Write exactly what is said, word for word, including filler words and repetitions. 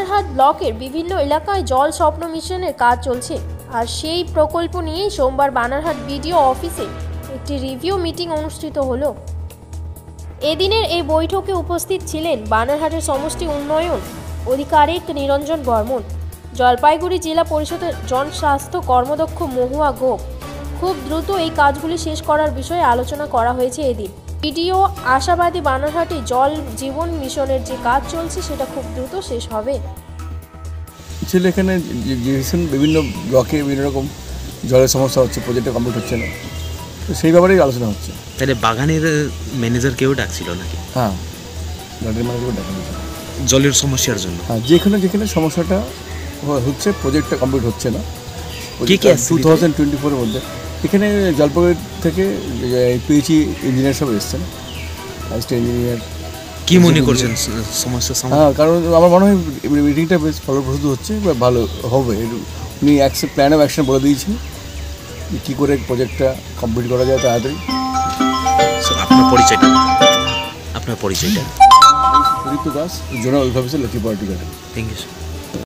বানারহাট ব্লকের বিভিন্ন এলাকায় জল স্বপ্ন মিশনের কাজ চলছে, আর সেই প্রকল্প নিয়েই সোমবার বানারহাট বিডিও অফিসে একটি রিভিউ মিটিং অনুষ্ঠিত হলো। এদিনের এই বৈঠকে উপস্থিত ছিলেন বানারহাটের সমষ্টি উন্নয়ন আধিকারিক নিরঞ্জন বর্মন, জলপাইগুড়ি জেলা পরিষদের জনস্বাস্থ্য কর্মদক্ষ মহুয়া গোপ। খুব দ্রুত এই কাজগুলি শেষ করার বিষয়ে আলোচনা করা হয়েছে। এদিন বিডিও আশাবাদী বানারহাটে জল জীবন মিশনের যে কাজ চলছে সেটা খুব দ্রুত শেষ হবে। ছিল এখানে বিভিন্ন ব্লকে বিভিন্ন রকম জলের সমস্যা হচ্ছে, প্রজেক্টটা কমপ্লিট হচ্ছে না, তো সেই ব্যাপারেই আলোচনা হচ্ছে। তাহলে বাগানের ম্যানেজার কেউ ডাকছিল নাকি? হ্যাঁ, গার্ডেন ম্যানেজারও ডাকা হয়েছে জলের সমস্যার জন্য। হ্যাঁ, যেখানে যেখানে সমস্যাটা হচ্ছে, প্রজেক্টটা কমপ্লিট হচ্ছে না টু থাউজেন্ড টোয়েন্টি ফোরের মধ্যে। এখানে জলপাইগুড়ি থেকে পিএইচই ইঞ্জিনিয়ার সব এসছেন, অ্যাসিস্ট্যান্ট ইঞ্জিনিয়ার। কি মনে করছেন সমস্যা? হ্যাঁ, কারণ আমার মনে হয় মিটিংটা বেশ ফলপ্রসূ হচ্ছে বা ভালো হবে। উনি প্ল্যান অফ অ্যাকশন বলে দিয়েছেন কী করে প্রজেক্টটা কমপ্লিট করা যায় তাড়াতাড়ি। আপনার পরিচয়টা আপনার পরিচয়টা Sudipta Das, zonal officer, Lakshmipur tea garden. Thank you sir.